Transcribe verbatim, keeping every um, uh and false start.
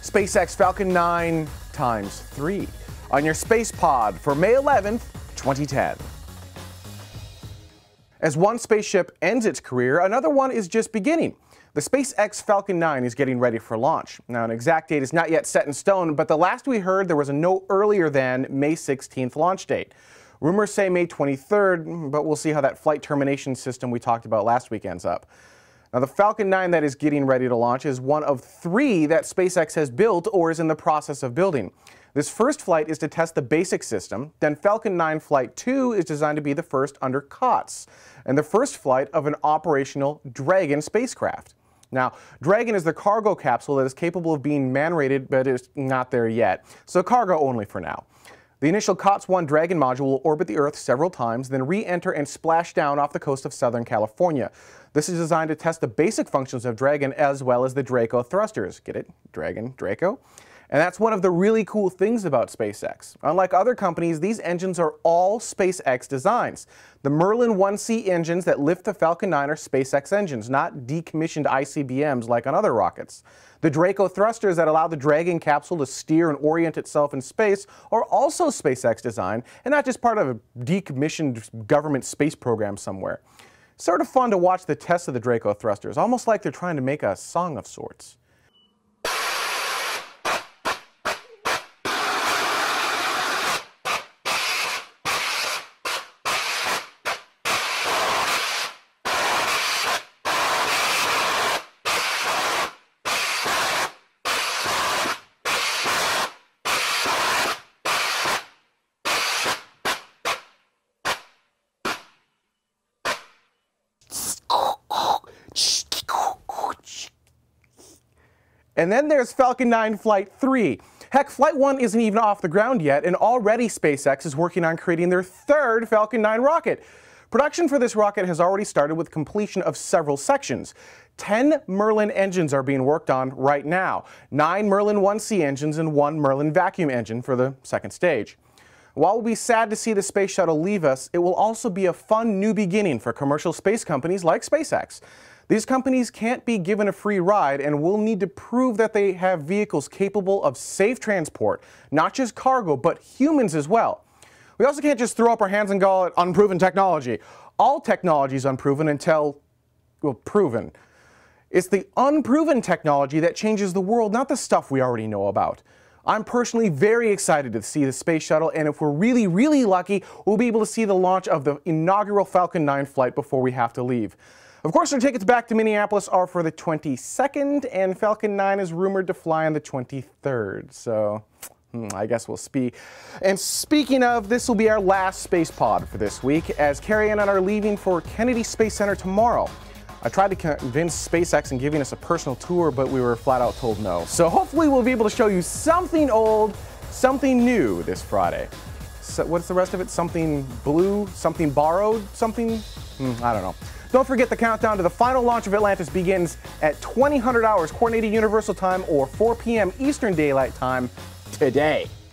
SpaceX Falcon nine times three on your SpacePod for May eleventh, twenty ten. As one spaceship ends its career, another one is just beginning. The SpaceX Falcon nine is getting ready for launch. Now, an exact date is not yet set in stone, but the last we heard, there was a no earlier than May sixteenth launch date. Rumors say May twenty-third, but we'll see how that flight termination system we talked about last week ends up. Now, the Falcon nine that is getting ready to launch is one of three that SpaceX has built or is in the process of building. This first flight is to test the basic system, then Falcon nine Flight two is designed to be the first under COTS, and the first flight of an operational Dragon spacecraft. Now, Dragon is the cargo capsule that is capable of being man-rated, but is not there yet, so cargo only for now. The initial COTS one Dragon module will orbit the Earth several times, then re-enter and splash down off the coast of Southern California. This is designed to test the basic functions of Dragon as well as the Draco Thrusters. Get it? Dragon, Draco? And that's one of the really cool things about SpaceX. Unlike other companies, these engines are all SpaceX designs. The Merlin one C engines that lift the Falcon nine are SpaceX engines, not decommissioned I C B Ms like on other rockets. The Draco Thrusters that allow the Dragon capsule to steer and orient itself in space are also SpaceX design, and not just part of a decommissioned government space program somewhere. It's sort of fun to watch the test of the Draco Thrusters, almost like they're trying to make a song of sorts. And then there's Falcon nine Flight three. Heck, Flight one isn't even off the ground yet, and already SpaceX is working on creating their third Falcon nine rocket. Production for this rocket has already started with completion of several sections. Ten Merlin engines are being worked on right now. Nine Merlin one C engines and one Merline Vacuum engine for the second stage. While we'll be sad to see the Space Shuttle leave us, it will also be a fun new beginning for commercial space companies like SpaceX. These companies can't be given a free ride and will need to prove that they have vehicles capable of safe transport, not just cargo, but humans as well. We also can't just throw up our hands and call it unproven technology. All technology is unproven until, well, proven. It's the unproven technology that changes the world, not the stuff we already know about. I'm personally very excited to see the Space Shuttle, and if we're really, really lucky, we'll be able to see the launch of the inaugural Falcon nine flight before we have to leave. Of course, our tickets back to Minneapolis are for the twenty-second, and Falcon nine is rumored to fly on the twenty-third, so hmm, I guess we'll see. And speaking of, this will be our last Space Pod for this week, as Carrie and I are leaving for Kennedy Space Center tomorrow. I tried to convince SpaceX in giving us a personal tour, but we were flat out told no. So hopefully we'll be able to show you something old, something new this Friday. So what's the rest of it? Something blue, something borrowed, something? Hmm, I don't know. Don't forget the countdown to the final launch of Atlantis begins at twenty hundred hours Coordinated Universal Time or four p m Eastern Daylight Time today.